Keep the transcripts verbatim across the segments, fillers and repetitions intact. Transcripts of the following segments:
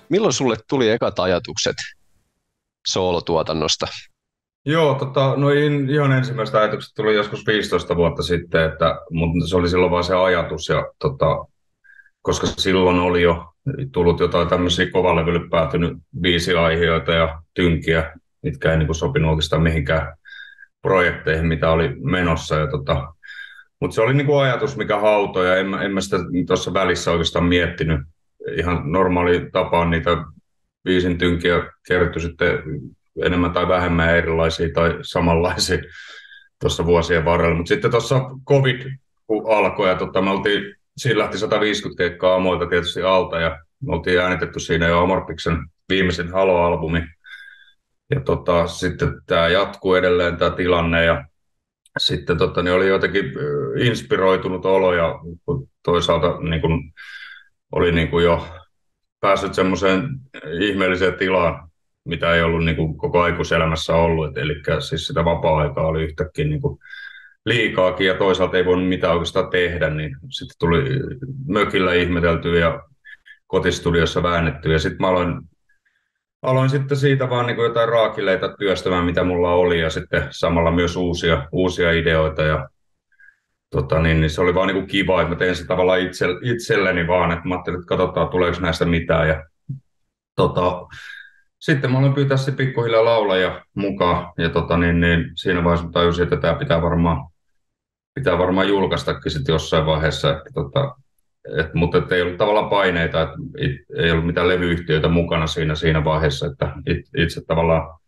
Milloin sulle tuli ekat ajatukset soolotuotannosta? Joo, tota, no in- ihan ensimmäiset ajatukset tuli joskus viisitoista vuotta sitten, että, mutta se oli silloin vain se ajatus, ja, tota, koska silloin oli jo tullut jotain tämmöisiä kovalevylle päätynyt biisiaiheita ja tynkiä, mitkä ei niin kuin sopinut oikeastaan mihinkään projekteihin, mitä oli menossa. Ja, tota, mutta se oli niin kuin ajatus, mikä hautoi, ja en, mä- en mä sitä tuossa välissä oikeastaan miettinyt. Ihan normaali tapa on niitä biisin tynkiä kertyi sitten enemmän tai vähemmän erilaisia tai samanlaisia tuossa vuosien varrella. Mutta sitten tuossa COVID kun alkoi ja tota, me oltiin, siinä lähti sata viisikymmentä keikkaa Amoilta tietysti alta ja me oltiin äänitetty siinä jo Amorphiksen viimeisin Halo-albumi. Ja tota, sitten tämä jatkuu edelleen tämä tilanne ja sitten tota, niin oli jotenkin äh, inspiroitunut olo ja toisaalta niin kun, oli niin kun jo päässyt semmoiseen ihmeelliseen tilaan, mitä ei ollut niin kuin koko aikuiselämässä ollut. Et, eli siis sitä vapaa-aikaa oli yhtäkkiä niin kuin liikaakin ja toisaalta ei voinut mitään oikeastaan tehdä, niin sitten tuli mökillä ihmeteltyä ja kotistudiossa väännettyä. Ja sitten mä aloin, aloin sitten siitä vaan niin kuin jotain raakileita työstämään, mitä mulla oli, ja sitten samalla myös uusia, uusia ideoita. Ja tota, niin, niin se oli vaan niin kuin kiva, että mä tein se tavallaan itse, itselleni vaan, että mä ajattelin, että katsotaan tuleeko näistä mitään. Ja tota, sitten mä aloin pyytää se pikkuhiljaa laulaja mukaan, ja tota, niin, niin, siinä vaiheessa mä tajusin, että tämä pitää varmaan, pitää varmaan julkaistakin sitten jossain vaiheessa. Että, tota, et, mutta et ei ollut tavallaan paineita, että it, ei ollut mitään levyyhtiöitä mukana siinä, siinä vaiheessa, että it, itse tavallaan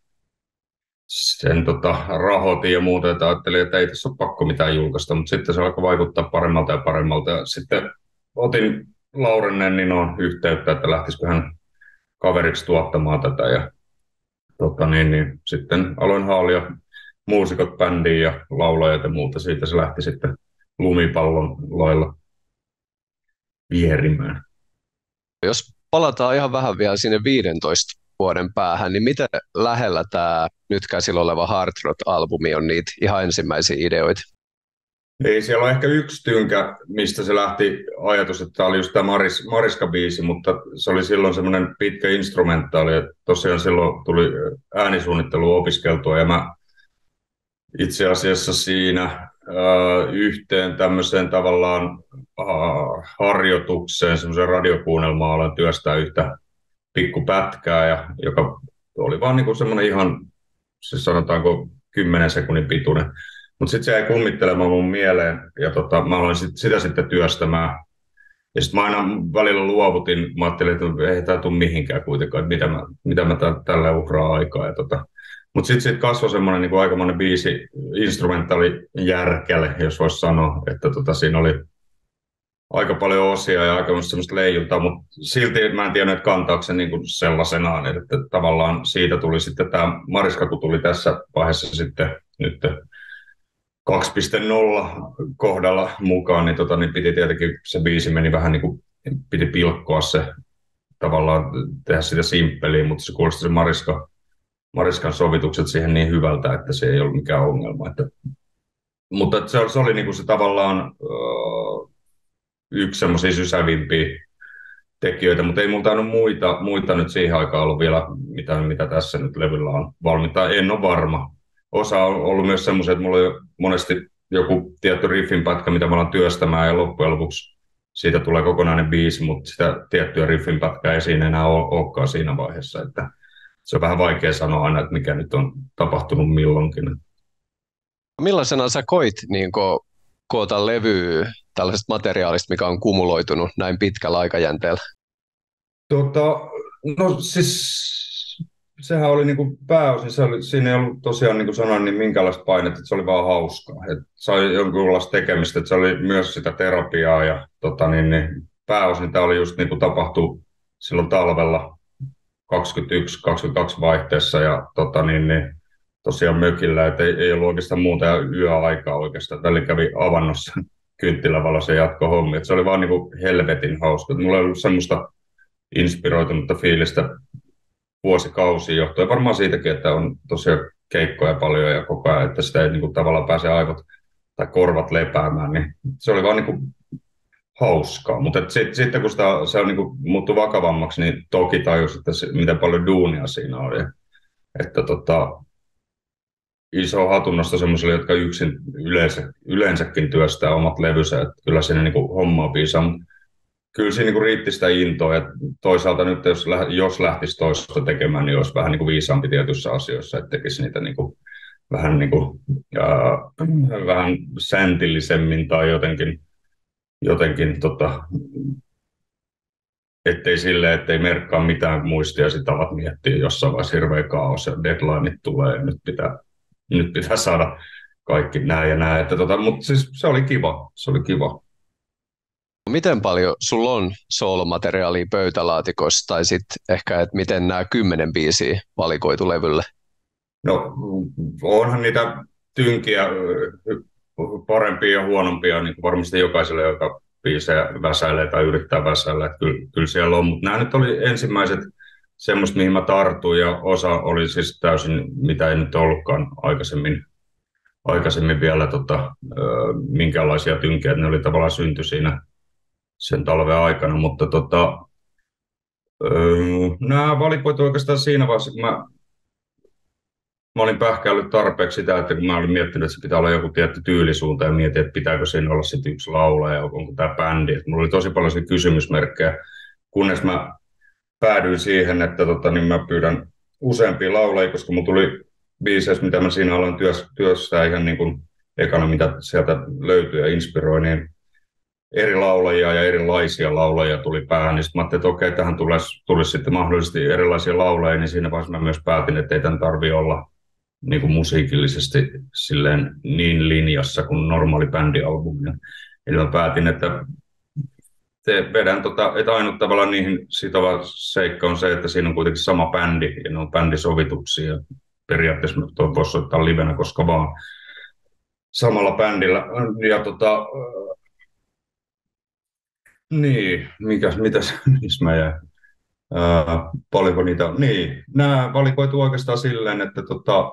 sen tota, rahoitin ja muuta, että ajattelin, että ei tässä ole pakko mitään julkaista, mutta sitten se alkoi vaikuttaa paremmalta ja paremmalta. Ja sitten otin Lauren Nenninoon yhteyttä, että lähtisikö hän kaveriksi tuottamaan tätä. Ja tota, niin, niin, sitten aloin haalia muusikot bändiin ja laulajat ja muuta. Siitä se lähti sitten lumipallon lailla vierimään. Jos palataan ihan vähän vielä sinne viidentoista vuoden päähän, niin miten lähellä tämä nyt käsillä oleva Hard Rock-albumi on niitä ihan ensimmäisiä ideoita? Ei, siellä on ehkä yksi tynkä, mistä se lähti ajatus, että tämä oli just tämä Maris, Mariska-biisi, mutta se oli silloin semmoinen pitkä instrumentaali, että tosiaan silloin tuli äänisuunnittelu opiskeltua, ja mä itse asiassa siinä äh, yhteen tämmöiseen tavallaan äh, harjoitukseen, semmoiseen radiokuunnelmaan aloin työstää yhtä pikkupätkää, ja, joka oli vaan niin semmoinen ihan, siis sanotaanko kymmenen sekunnin pituinen. Mutta sitten se jäi kummittelemaan mun mieleen, ja tota, mä aloin sit, sitä sitten työstämään. Ja sitten mä aina välillä luovutin, mä ajattelin, että ei tämä tule mihinkään kuitenkaan, että mitä mä, mitä mä tä, tällä uhraa aikaa. Ja tota, mutta sitten sit kasvoi semmoinen niin aikamoinen biisi, instrumentaali järkele, jos voisi sanoa, että tota, siinä oli aika paljon osia ja aika semmoista leijuntaa, mutta silti mä en tiennyt, että kantaako se niin kuin sellaisenaan. Että, että tavallaan siitä tuli sitten tämä Mariska, kun tuli tässä vaiheessa sitten nyt kaksi piste nolla kohdalla mukaan, niin, tota, niin piti tietenkin, se biisi meni vähän niin kuin, piti pilkkoa se, tavallaan tehdä sitä simppeliä, mutta se kuulosti se Mariska, Mariskan sovitukset siihen niin hyvältä, että se ei ollut mikään ongelma. Että, mutta että se, se oli niin kuin se tavallaan uh, yksi semmoisia sysävimpiä tekijöitä, mutta ei multa tainnut muita, muita nyt siihen aikaan ollut vielä mitään, mitä tässä nyt levyllä on valmiita. En ole varma. Osa on ollut myös semmoisia, että mulla on monesti joku tietty riffin pätkä, mitä mä alan työstämään, ja loppujen lopuksi siitä tulee kokonainen biisi, mutta sitä tiettyä riffin pätkää ei siinä enää olekaan siinä vaiheessa. Että se on vähän vaikea sanoa aina, että mikä nyt on tapahtunut milloinkin. Millaisena sä koit niin ko- koota levyä tällaisesta materiaalista, mikä on kumuloitunut näin pitkällä aikajänteellä? Tota, no siis sehän oli niinku pääosin, se oli, siinä ei ollut tosiaan niin kuin sanoin, niin minkälaista painetta, että se oli vaan hauskaa. Että se oli jonkunlaista tekemistä, että se oli myös sitä terapiaa ja tota, niin, niin, pääosin tämä oli just niin kuin tapahtui silloin talvella kaksikymmentäyksi kaksikymmentäkaksi vaihteessa ja tota, niin, niin, tosiaan mökillä, että ei, ei ollut oikeastaan muuta ja yöaikaa oikeastaan. Tällä kävi avannossa kynttilävalossa ja jatko hommi. Että se oli vaan niin kuin helvetin hauska. Mulla ei ollut semmoista inspiroitunutta fiilistä vuosikausia johtuen. Varmaan siitäkin, että on tosiaan keikkoja paljon ja koko ajan, että sitä ei niin kuin, tavallaan pääse aivot tai korvat lepäämään. Niin se oli vaan niin kuin hauskaa. Mutta sitten sit, kun sitä, se on niinku muuttui vakavammaksi, niin toki tajus, että se, miten paljon duunia siinä oli. Että tota, iso hatunnosto semmoisille, jotka yksin yleensä, yleensäkin työstää omat levynsä. Että kyllä siinä niinku hommaa piisaa. Mut kyllä siinä niinku riitti sitä intoa. Ja toisaalta nyt, jos, jos lähtisi toista tekemään, niin olisi vähän niinku viisaampi tietyissä asioissa, että tekisi niitä niinku vähän, niinku, ää, vähän säntillisemmin tai jotenkin, jotenkin tota, ettei silleen, ettei merkkaa mitään muistia ja sitten alat miettiä jossain vaiheessa hirveä kaos ja deadlineit tulee ja nyt pitää, nyt pitää saada kaikki nää ja nää. Että tota, mutta siis se oli kiva, se oli kiva. Miten paljon sulla on soolomateriaalia pöytälaatikossa tai sitten ehkä, että miten nämä kymmenen biisiä valikoitu levylle? No onhan niitä tynkiä, parempia ja huonompia, niin kuin varmasti jokaiselle, joka biisejä väsäilee tai yrittää väsäillä. Että kyllä, kyllä siellä on, mutta nämä nyt oli ensimmäiset semmoista, mihin mä tartuin ja osa oli siis täysin, mitä ei nyt ollutkaan aikaisemmin, aikaisemmin vielä tota, minkäänlaisia tynkiä. Ne oli tavallaan synty siinä sen talven aikana, mutta tota, nämä valikoitu oikeastaan siinä vaiheessa, kun mä Mä olin pähkäillyt tarpeeksi sitä, että kun mä olin miettinyt, että se pitää olla joku tietty tyylisuunta ja mietin, että pitääkö siinä olla sitten yksi laulaja ja onko tämä bändi. Et mulla oli tosi paljon kysymysmerkkejä, kunnes mä päädyin siihen, että tota, niin mä pyydän useampia laulajia, koska mulla tuli biiseissä, mitä mä siinä aloin työs, työssä ihan niin kuin ekana, mitä sieltä löytyi ja inspiroi, niin eri laulajia ja erilaisia laulajia tuli päähän. Niin sitten mä ajattelin, että okei, tähän tulisi, tulisi sitten mahdollisesti erilaisia laulajia, niin siinä vaiheessa mä myös päätin, että ei tämän tarvitse olla niin kuin musiikillisesti silleen niin linjassa kuin normaali bändialbumi. Eli mä päätin, että te vedän, tota, että ainut tavallaan niihin sitova seikka on se, että siinä on kuitenkin sama bändi ja ne on bändisovituksia. Periaatteessa mä voisi soittaa livenä koska vaan samalla bändillä. Ja tota, niin, mikäs, mitäs, missä mä jäin? Ää, paljonko niitä on? Niin, nämä valikoitu oikeastaan silleen, että tota,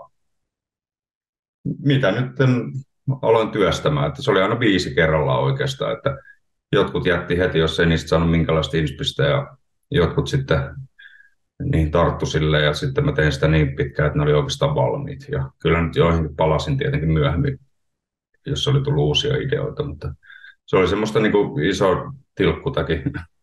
mitä nyt aloin työstämään, että se oli aina viisi kerrallaan oikeastaan, että jotkut jätti heti, jos ei niistä saanut minkälaista inspistä ja jotkut sitten niihin tarttu silleen ja sitten mä tein sitä niin pitkään, että ne oli oikeastaan valmiit ja kyllä nyt joihin palasin tietenkin myöhemmin, jos oli tullut uusia ideoita, mutta se oli semmoista niin kuin iso tilkkutakin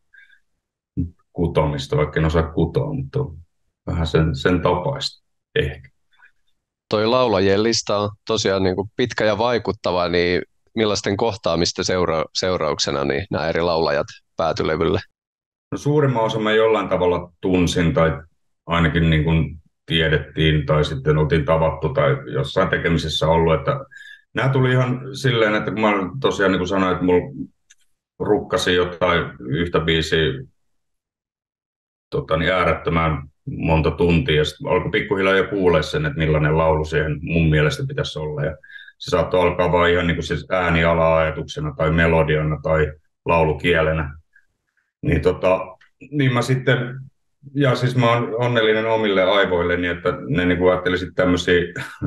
kutomista, vaikka en osaa kutoa, mutta vähän sen, sen tapaista ehkä. Toi laulajien lista on tosiaan niin kuin pitkä ja vaikuttava, niin millaisten kohtaamista seura- seurauksena niin nämä eri laulajat päätyi levylle? No suurimman osan mä jollain tavalla tunsin tai ainakin niin kuin tiedettiin tai sitten oltiin tavattu tai jossain tekemisessä ollut, että nämä tuli ihan silleen, että kun mä tosiaan niin kuin sanoin, että mulla rukkasi jotain yhtä biisiä tota, niin äärettömän monta tuntia ja sitten alkoi pikkuhiljaa jo kuulee sen, että millainen laulu siihen mun mielestä pitäisi olla ja se saattoi alkaa vaan ihan niin kuin siis ääniala-ajatuksena tai melodiana tai laulukielenä. Niin, tota, niin mä sitten, ja siis mä oon onnellinen omille aivoilleni, että ne niin kuin ajatteli sitten tämmöisiä,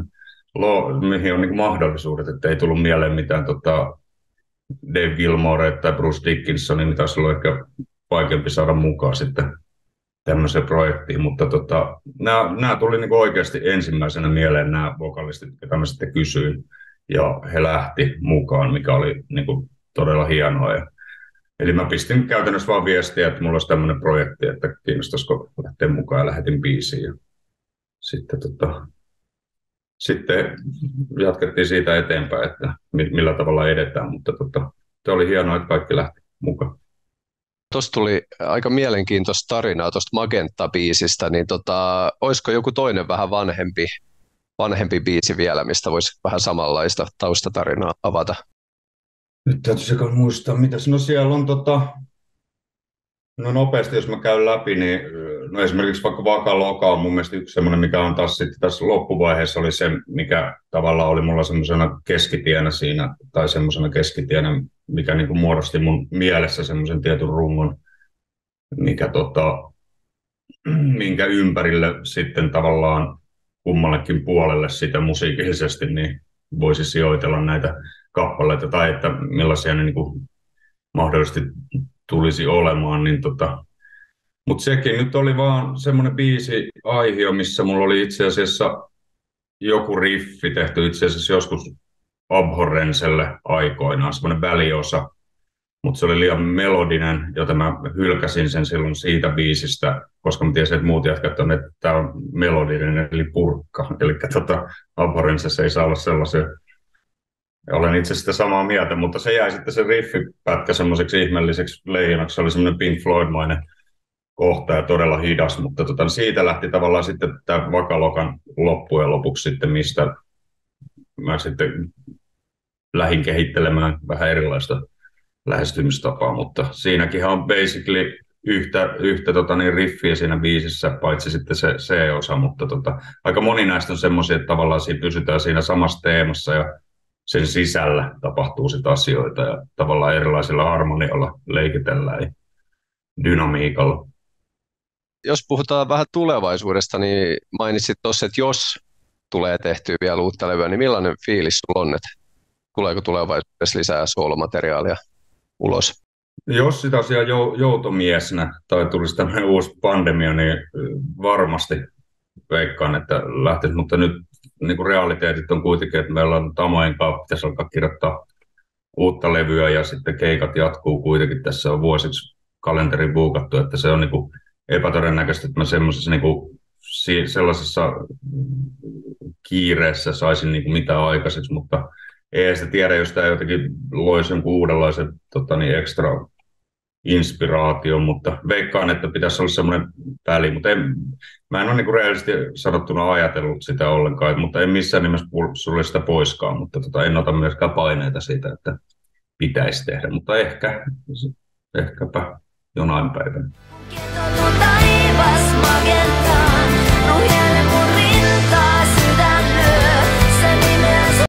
mihin on niin kuin mahdollisuudet, että ei tullut mieleen mitään tota, Dave Gilmore tai Bruce Dickinsonia, mitä olisi ollut ehkä vaikeampi saada mukaan sitten tämmöiseen projektiin, mutta tota, nämä, nämä tuli niin kuin oikeasti ensimmäisenä mieleen nämä vokalistit, joita mä sitten kysyin, ja he lähti mukaan, mikä oli niin kuin todella hienoa. Ja, eli mä pistin käytännössä vaan viestiä, että mulla olisi tämmöinen projekti, että kiinnostaisiko lähteä mukaan ja lähetin biisiin. Ja sitten, tota, sitten jatkettiin siitä eteenpäin, että millä tavalla edetään, mutta tota, se oli hienoa, että kaikki lähti mukaan. Tuosta tuli aika mielenkiintoista tarinaa tuosta Magenta-biisistä, niin tota, olisiko joku toinen vähän vanhempi, vanhempi biisi vielä, mistä voisi vähän samanlaista taustatarinaa avata? Nyt täytyisi muistaa, mitä no siellä on, tota, no nopeasti jos mä käyn läpi, niin no esimerkiksi vaikka Vaka Loka on mun mielestä yksi semmoinen, mikä on taas sitten tässä loppuvaiheessa oli se, mikä tavallaan oli mulla semmoisena keskitienä siinä, tai semmoisena keskitienä, mikä niin kuin muodosti mun mielessä semmoisen tietyn rungon, mikä tota, minkä ympärille sitten tavallaan kummallekin puolelle sitä musiikillisesti niin voisi sijoitella näitä kappaleita, tai että millaisia ne niin kuin mahdollisesti tulisi olemaan, niin tota, mutta sekin nyt oli vaan semmoinen biisi aihio, missä mulla oli itse asiassa joku riffi tehty itse asiassa joskus Abhorrenselle aikoinaan, semmoinen väliosa, mutta se oli liian melodinen, joten mä hylkäsin sen silloin siitä biisistä, koska mä tiesin, että muut jätkät on, että tämä on melodinen, eli purkka. Eli tota, Abhorrensessa ei saa olla sellaisia. Olen itse sitä samaa mieltä, mutta se jäi sitten se riffipätkä semmoiseksi ihmeelliseksi leijonaksi. Se oli semmoinen Pink Floyd-mainen kohta ja todella hidas, mutta tota, siitä lähti tavallaan sitten tämä Vakalokan loppujen lopuksi sitten, mistä mä sitten lähdin kehittelemään vähän erilaista lähestymistapaa, mutta siinäkin on basically yhtä, yhtä tota, niin riffiä siinä biisissä, paitsi sitten se C-osa, mutta tota, aika moni näistä on semmoisia, että tavallaan siinä pysytään siinä samassa teemassa ja sen sisällä tapahtuu sitten asioita ja tavallaan erilaisilla harmonioilla leikitellään ja dynamiikalla. Jos puhutaan vähän tulevaisuudesta, niin mainitsit tuossa, että jos tulee tehtyä vielä uutta levyä, niin millainen fiilis sulla on, että tuleeko tulevaisuudessa lisää soolomateriaalia ulos? Jos sitä asiaa joutomiesnä tai tulisi tämmöinen uusi pandemia, niin varmasti veikkaan, että lähtisi, mutta nyt niin kuin realiteetit on kuitenkin, että meillä on Tamojen kautta, pitäisi alkaa kirjoittaa uutta levyä ja sitten keikat jatkuu kuitenkin. Tässä on vuosiksi kalenteri buukattu, että se on niin kuin epätodennäköistä, että mä semmoisessa niin kuin sellaisessa kiireessä saisin niin kuin mitään aikaiseksi, mutta ei sitä tiedä, jos tämä jotenkin loisi jonkun uudenlaisen tota niin, ekstra inspiraation, mutta veikkaan, että pitäisi olla semmoinen väli, mutta en, mä en ole niin rehellisesti sanottuna ajatellut sitä ollenkaan, mutta en missään nimessä sulle sitä poiskaan, mutta tota, en ota myöskään paineita siitä, että pitäisi tehdä, mutta ehkä, ehkäpä jonain päivänä.